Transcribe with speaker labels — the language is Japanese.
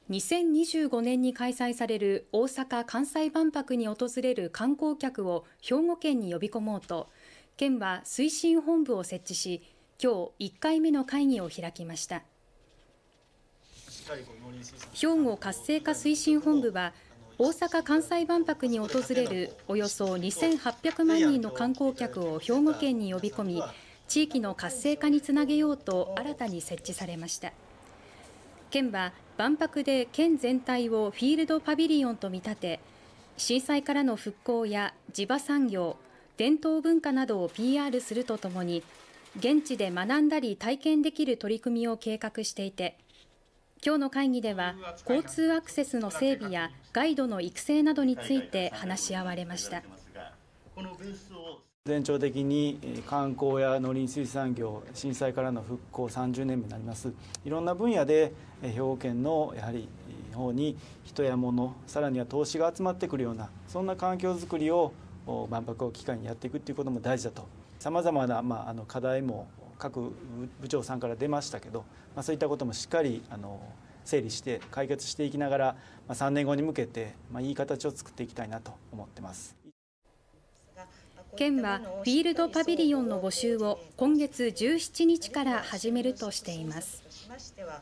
Speaker 1: 2025年に開催される大阪・関西万博に訪れる観光客を兵庫県に呼び込もうと、県は推進本部を設置し、今日1回目の会議を開きました。兵庫活性化推進本部は、大阪・関西万博に訪れるおよそ2800万人の観光客を兵庫県に呼び込み、地域の活性化につなげようと新たに設置されました。県は万博で県全体をフィールドパビリオンと見立て、震災からの復興や地場産業、伝統文化などを PR するとともに、現地で学んだり体験できる取り組みを計画していて、今日の会議では交通アクセスの整備やガイドの育成などについて話し合われました。
Speaker 2: 全長的に観光や農林水産業、震災からの復興30年目になります。いろんな分野で兵庫県のやはり方に人や物、さらには投資が集まってくるような、そんな環境づくりを万博を機会にやっていくということも大事だと。さまざまな課題も各部長さんから出ましたけど、そういったこともしっかり整理して解決していきながら、3年後に向けていい形を作っていきたいなと思ってます。
Speaker 1: 県はフィールドパビリオンの募集を今月17日から始めるとしています。